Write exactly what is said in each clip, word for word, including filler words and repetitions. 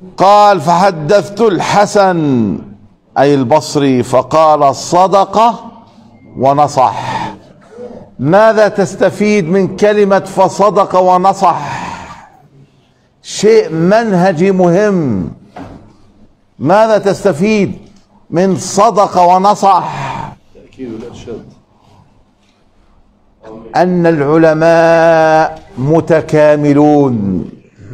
قال فحدثت الحسن أي البصري فقال صدق ونصح. ماذا تستفيد من كلمة فصدق ونصح؟ شيء منهجي مهم. ماذا تستفيد من صدق ونصح؟ أن العلماء متكاملون،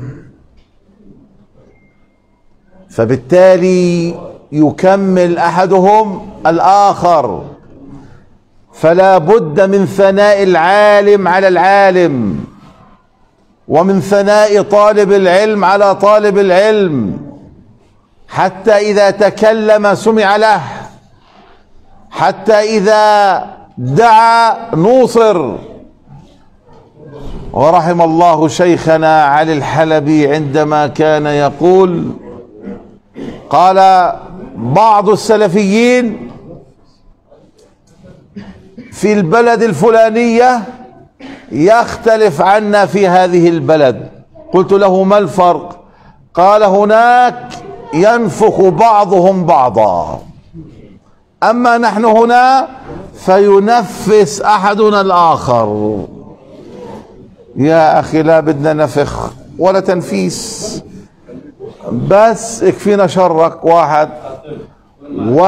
فبالتالي يكمل أحدهم الآخر، فلا بد من ثناء العالم على العالم، ومن ثناء طالب العلم على طالب العلم، حتى إذا تكلم سمع له، حتى إذا دعا نوصر. ورحم الله شيخنا علي الحلبي عندما كان يقول، قال بعض السلفيين في البلد الفلانية يختلف عنا في هذه البلد. قلت له ما الفرق؟ قال هناك ينفخ بعضهم بعضا، أما نحن هنا فينفس أحدنا الآخر. يا أخي لا بدنا نفخ ولا تنفيس، بس اكفينا شرك واحد،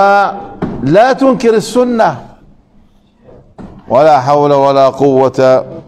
ولا تنكر السنة. ولا حول ولا قوة